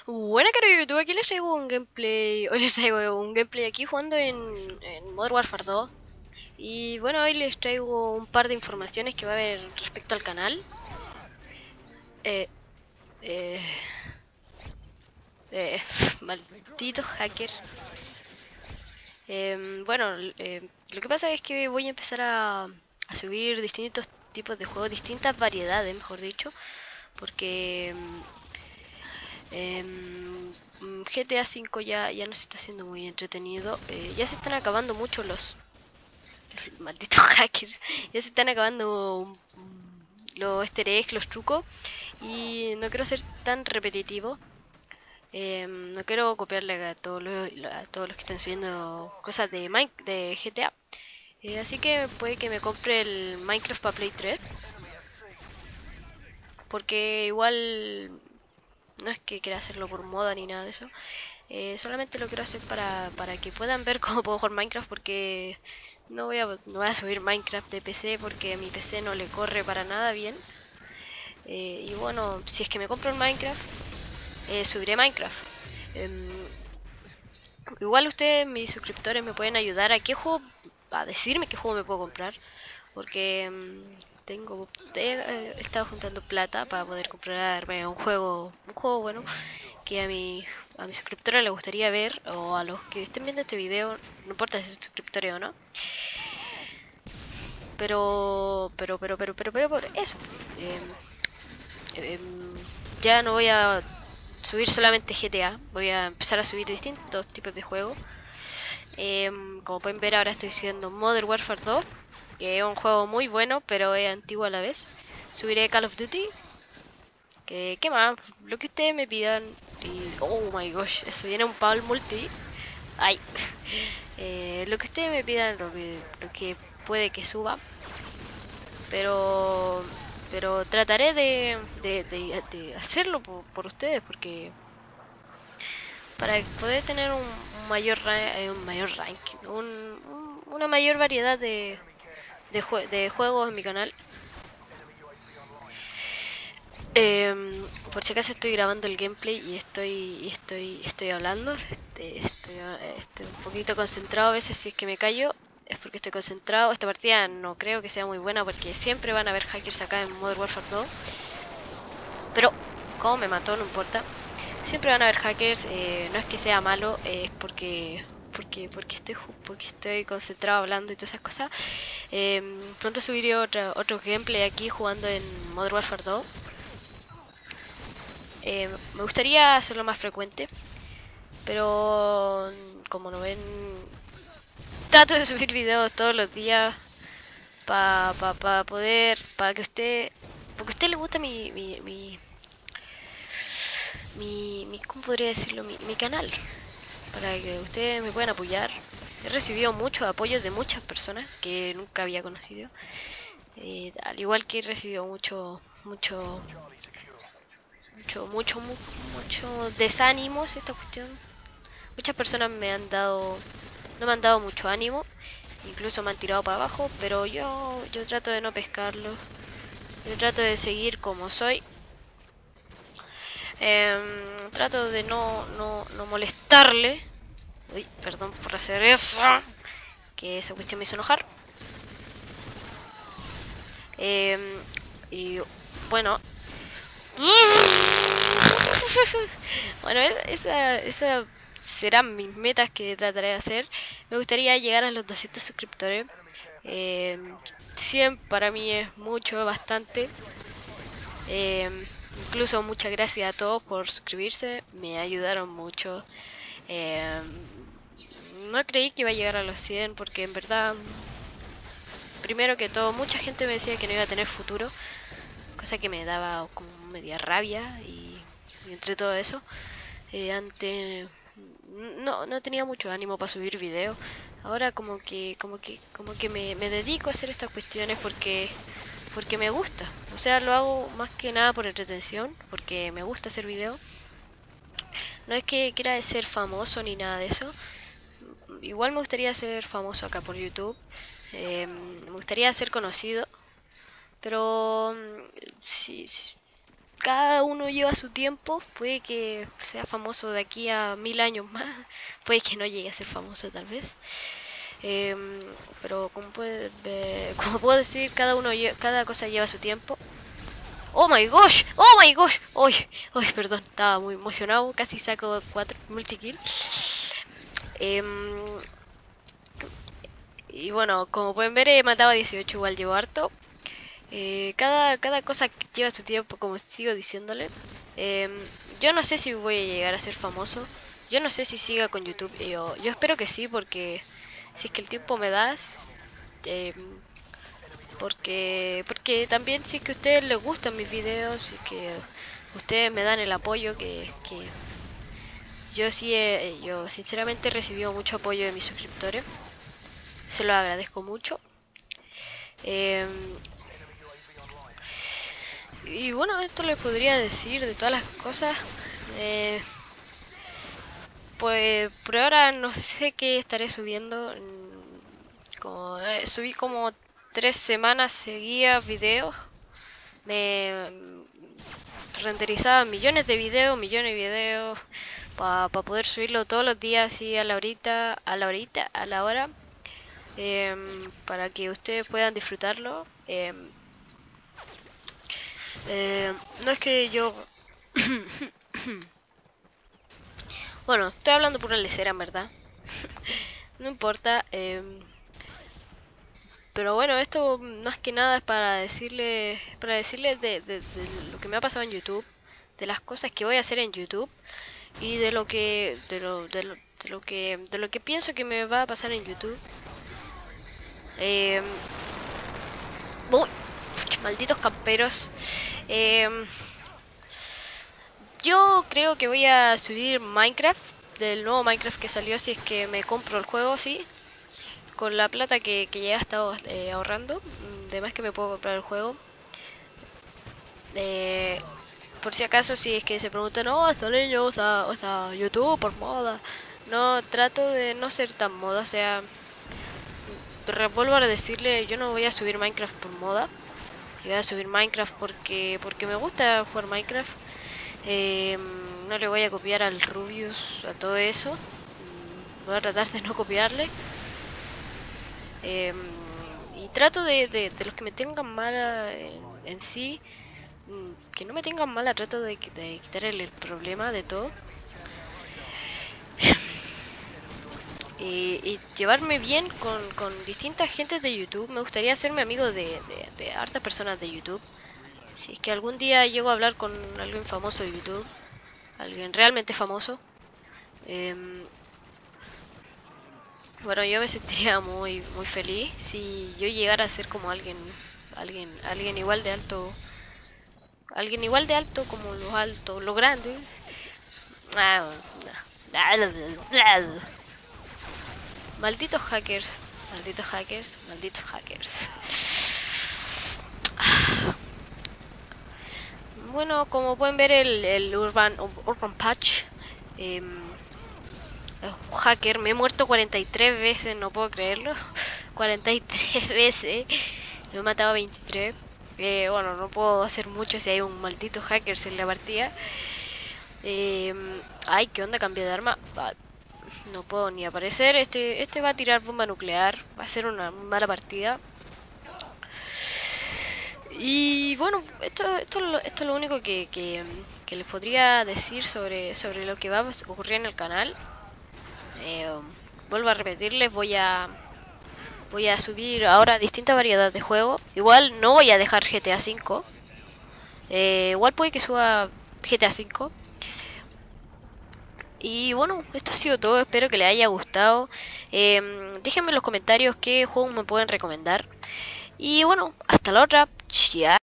Buena cara de YouTube, aquí les traigo un gameplay. Hoy les traigo un gameplay aquí jugando en Modern Warfare 2. Y bueno, hoy les traigo un par de informaciones que va a haber respecto al canal. Eh, eh, eh, maldito hacker. Bueno, lo que pasa es que voy a empezar a subir distintos tipos de juegos, distintas variedades, mejor dicho. Porque GTA V ya no se está haciendo muy entretenido. Ya se están acabando mucho los malditos hackers. Ya se están acabando los easter eggs, los trucos. Y no quiero ser tan repetitivo. No quiero copiarle a todos los que están subiendo cosas de GTA. Así que puede que me compre el Minecraft para Play 3. Porque igual no es que quiera hacerlo por moda ni nada de eso. Solamente lo quiero hacer para que puedan ver cómo puedo jugar Minecraft, porque no voy a subir Minecraft de PC porque a mi PC no le corre para nada bien. Y bueno, si es que me compro el Minecraft, subiré Minecraft. Em, Igual ustedes, mis suscriptores, me pueden ayudar a decirme qué juego me puedo comprar. Porque he estado juntando plata para poder comprarme un juego bueno que a mis suscriptores les gustaría ver, o a los que estén viendo este video, no importa si son suscriptores o no. Pero por eso. em, em, ya no voy a subir solamente GTA, voy a empezar a subir distintos tipos de juegos. Como pueden ver, ahora estoy subiendo Modern Warfare 2, que es un juego muy bueno, pero es antiguo a la vez. Subiré Call of Duty, que qué más, lo que ustedes me pidan. Y oh my gosh, eso viene un Paul Multi. Ay, lo que ustedes me pidan, lo que puede que suba, pero trataré de hacerlo por ustedes, porque para poder tener un mayor ranking, una mayor variedad de juegos en mi canal. Por si acaso estoy grabando el gameplay y estoy hablando, estoy un poquito concentrado a veces. Si es que me callo es porque estoy concentrado. Esta partida no creo que sea muy buena porque siempre van a haber hackers acá en Modern Warfare 2. Pero como me mató, no importa. Siempre van a haber hackers, no es que sea malo, es porque estoy concentrado hablando y todas esas cosas. Pronto subiré otro gameplay aquí jugando en Modern Warfare 2. Me gustaría hacerlo más frecuente, pero como no ven, trato de subir videos todos los días para que porque a usted le gusta ¿cómo podría decirlo? Mi canal, para que ustedes me puedan apoyar. He recibido muchos apoyos de muchas personas que nunca había conocido, al igual que he recibido mucho desánimos esta cuestión. Muchas personas no me han dado mucho ánimo, incluso me han tirado para abajo, pero yo trato de no pescarlo. Yo trato de seguir como soy. Trato de no molestarle. Uy, perdón por hacer eso, que esa cuestión me hizo enojar. Em, y bueno, bueno, esa serán mis metas que trataré de hacer. Me gustaría llegar a los 200 suscriptores. Eh, 100 para mí es mucho, bastante. Eh, Incluso muchas gracias a todos por suscribirse, me ayudaron mucho. Eh, no creí que iba a llegar a los 100 porque en verdad, primero que todo, mucha gente me decía que no iba a tener futuro, cosa que me daba como media rabia. Y entre todo eso, antes no tenía mucho ánimo para subir videos. Ahora como que me dedico a hacer estas cuestiones porque me gusta. O sea, lo hago más que nada por entretención, porque me gusta hacer videos. No es que quiera ser famoso ni nada de eso. Igual me gustaría ser famoso acá por YouTube. Me gustaría ser conocido. Pero cada uno lleva su tiempo. Puede que sea famoso de aquí a 1000 años más. Puede que no llegue a ser famoso tal vez. Pero como puedo decir, cada cosa lleva su tiempo. Oh my gosh, oh my gosh. Uy, uy, perdón, estaba muy emocionado. Casi saco 4 multikill. Y bueno, como pueden ver, he matado a 18, igual llevo harto. Cada cosa lleva su tiempo, como sigo diciéndole. Yo no sé si voy a llegar a ser famoso. Yo no sé si siga con YouTube. Yo espero que sí, porque si es que el tiempo me das. Porque también si es que a ustedes les gustan mis videos y que ustedes me dan el apoyo que yo sí yo sinceramente he recibido mucho apoyo de mis suscriptores. Se lo agradezco mucho. Y bueno, esto les podría decir de todas las cosas. Por ahora no sé qué estaré subiendo. Subí como 3 semanas seguidas videos. Me renderizaba millones de videos para poder subirlo todos los días así a la hora, para que ustedes puedan disfrutarlo. No es que yo bueno, estoy hablando pura lecera en verdad. No importa. Pero bueno, esto más que nada es para decirles de lo que me ha pasado en YouTube, de las cosas que voy a hacer en YouTube y de lo que de lo que pienso que me va a pasar en YouTube. Uy, malditos camperos. Yo creo que voy a subir Minecraft, del nuevo Minecraft que salió, si es que me compro el juego, sí. Con la plata que ya he estado ahorrando, además que me puedo comprar el juego. Por si acaso, si es que se preguntan, no, hasta niño, o sea, YouTube por moda. No, trato de no ser tan moda, o sea, vuelvo a decirle, yo no voy a subir Minecraft por moda. Yo voy a subir Minecraft porque me gusta jugar Minecraft. No le voy a copiar al Rubius, a todo eso. Voy a tratar de no copiarle. Y trato de los que me tengan mala en sí, que no me tengan mala, trato de quitarle el problema de todo. Y llevarme bien con distintas gentes de YouTube. Me gustaría hacerme amigo de hartas personas de YouTube. Si es que algún día llego a hablar con alguien famoso de YouTube, alguien realmente famoso, bueno, yo me sentiría muy feliz si yo llegara a ser como alguien igual de alto, como los altos, los grandes. Malditos hackers, malditos hackers, malditos hackers. Bueno, como pueden ver, el Urban Patch, hacker, me he muerto 43 veces, no puedo creerlo. 43 veces, me he matado 23. Bueno, no puedo hacer mucho si hay un maldito hacker en la partida. Ay, ¿qué onda? Cambié de arma. No puedo ni aparecer. Este va a tirar bomba nuclear. Va a ser una mala partida. Y bueno, esto es lo único que les podría decir sobre lo que va a ocurrir en el canal. Vuelvo a repetirles, voy a subir ahora distintas variedades de juegos. Igual no voy a dejar GTA V. Igual puede que suba GTA V. Y bueno, esto ha sido todo. Espero que les haya gustado. Déjenme en los comentarios qué juegos me pueden recomendar. Y bueno, hasta la otra. Chao.